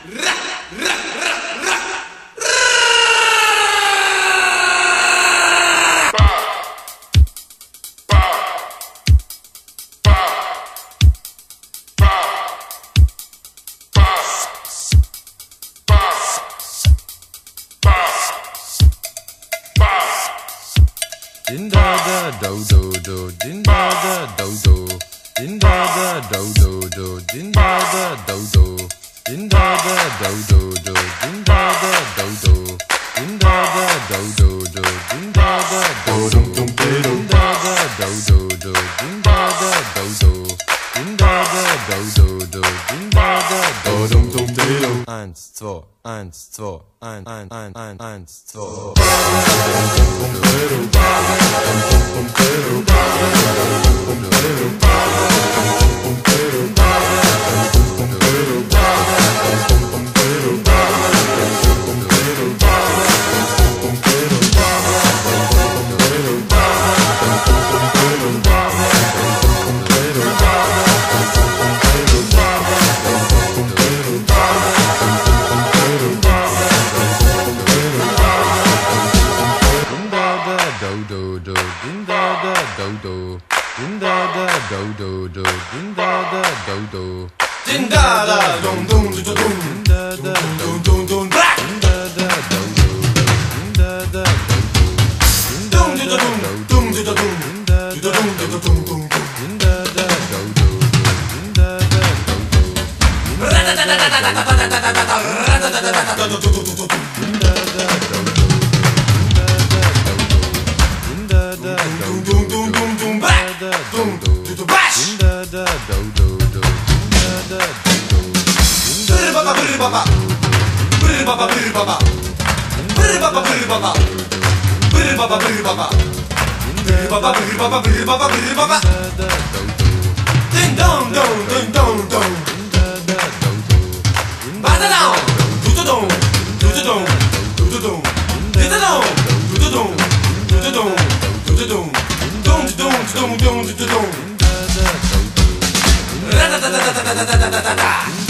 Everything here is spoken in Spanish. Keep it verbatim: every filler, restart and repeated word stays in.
Din da da do do do, din da da do do, din da da do do do, din da da do do, din da da do do do, din da da do do, din da da do do do, din da da do do, din da da do do do, din da da do do, din da da do do do, din da da do do do. Eins, zwei, eins, zwei, ein, ein, ein, ein, eins, zwei. Do do, din da da do do, din da da do do do, din da da do do, din da da dum dum dum dum, din da da dum dum dum, din da da do do, din da da do do, din da dum da dum do dum dum, din da da dum dum dum dum, din da da do do, din da da do do, ra da da da da da da da da da da, ra da da da da da da da da da. Ding dong dong ding dong dong. Bada dong, do do dong, do do dong, do do dong, do do dong, do do dong, do do dong, do do dong, dong dong dong dong dong dong. Ra da da da da da da da da da.